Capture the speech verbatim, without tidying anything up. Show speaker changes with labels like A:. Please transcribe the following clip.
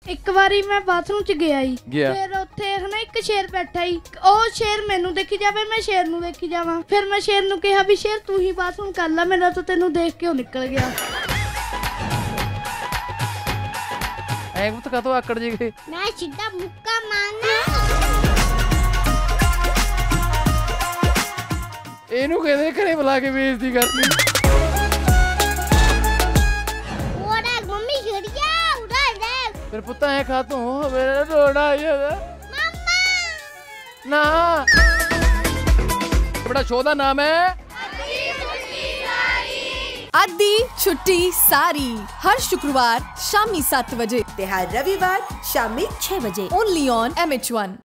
A: ਇੱਕ ਵਾਰੀ ਮੈਂ ਬਾਥਰੂਮ ਚ ਗਿਆ ਹੀ
B: ਗਿਆ।
A: ਫਿਰ ਉੱਥੇ ਹਨਾ ਇੱਕ ਸ਼ੇਰ ਬੈਠਾ ਹੀ, ਉਹ ਸ਼ੇਰ ਮੈਨੂੰ ਦੇਖੀ ਜਾਵੇ, ਮੈਂ ਸ਼ੇਰ ਨੂੰ ਦੇਖੀ ਜਾਵਾਂ। ਫਿਰ ਮੈਂ ਸ਼ੇਰ ਨੂੰ ਕਿਹਾ ਵੀ ਸ਼ੇਰ ਤੂੰ ਹੀ ਬਾਥਰੂਮ ਕਰ ਲੈ, ਮੇਰਾ ਤਾਂ ਤੈਨੂੰ ਦੇਖ ਕੇ ਉਹ ਨਿਕਲ ਗਿਆ।
B: ਐ ਪੁੱਤ ਕਾਤੋਂ ਆਕੜ ਜੀ ਗਏ?
C: ਮੈਂ ਸਿੱਧਾ ਮੁੱਕਾ ਮਾਰਨਾ।
B: ਇਹਨੂੰ ਕਹਿੰਦੇ ਘਰੇ ਬੁਲਾ ਕੇ ਬੇਇੱਜ਼ਤੀ ਕਰਨੀ।
C: ਉਹਦਾ ਮੰਮੀ ਛੜਿਆ ਉਡਾ ਦੇ।
B: ਫਿਰ ਪੁੱਤ ਐ ਖਾ ਤੂੰ ਮੇਰਾ ਰੋੜਾ ਆਇਆ
C: ਮਮਾ
B: ਨਾ। ਬੜਾ ਸ਼ੋਅ ਦਾ ਨਾਮ ਹੈ
D: आदि छुट्टी सारी, हर शुक्रवार शामी सात बजे
E: ते हर रविवार शामी छह बजे
D: only on M H one.